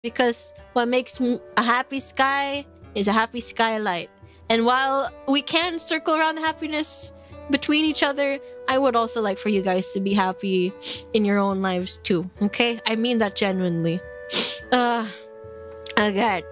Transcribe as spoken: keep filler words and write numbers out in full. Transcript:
because what makes a happy Skye is a happy skylight. And while we can circle around the happiness between each other, I would also like for you guys to be happy in your own lives too, okay? I mean that genuinely. Uh, again,